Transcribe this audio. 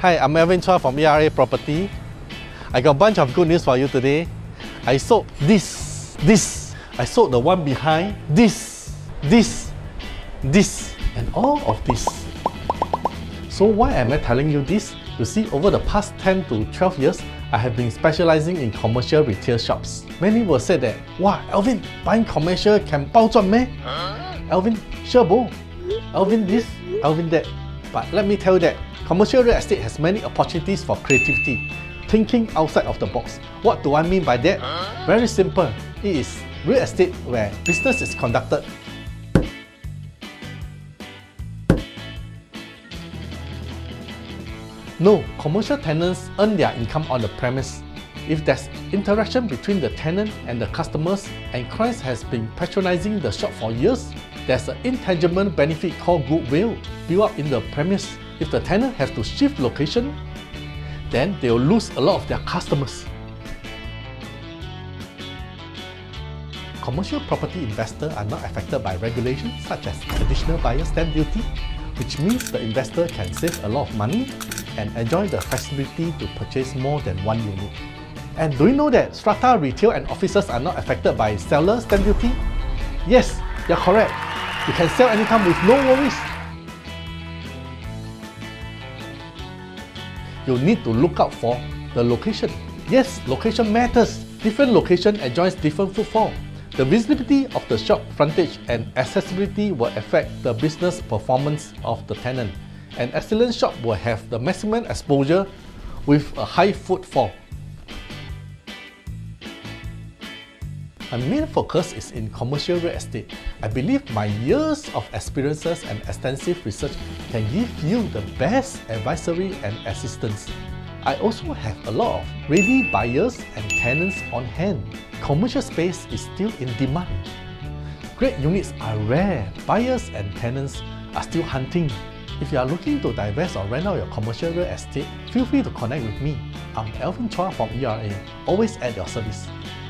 Hi, I'm Alvin Chua from ERA Property. I got a bunch of good news for you today. I sold this. I sold the one behind this, and all of this. So why am I telling you this? You see, over the past 10 to 12 years, I have been specializing in commercial retail shops. Many will say that, wow, Alvin, buying commercial can 包赚 meh? Alvin, sure bo. Alvin this, Alvin that. But let me tell you that commercial real estate has many opportunities for creativity, thinking outside of the box. What do I mean by that? Very simple. It is real estate where business is conducted. No, commercial tenants earn their income on the premise. If there's interaction between the tenant and the customers and clients has been patronizing the shop for years, there's an intangible benefit called goodwill built up in the premise. If the tenant has to shift location, then they'll lose a lot of their customers. Commercial property investors are not affected by regulations such as additional buyer stamp duty, which means the investor can save a lot of money and enjoy the flexibility to purchase more than one unit. And do you know that strata retail and offices are not affected by seller stamp duty? Yes, you're correct. You can sell anytime with no worries. You need to look out for the location. Yes, location matters. Different location enjoys different footfall. The visibility of the shop frontage and accessibility will affect the business performance of the tenant. An excellent shop will have the maximum exposure with a high footfall. My main focus is in commercial real estate. I believe my years of experiences and extensive research can give you the best advisory and assistance. I also have a lot of ready buyers and tenants on hand. Commercial space is still in demand. Great units are rare. Buyers and tenants are still hunting. If you are looking to divest or rent out your commercial real estate, feel free to connect with me. I'm Alvin Chua from ERA, always at your service.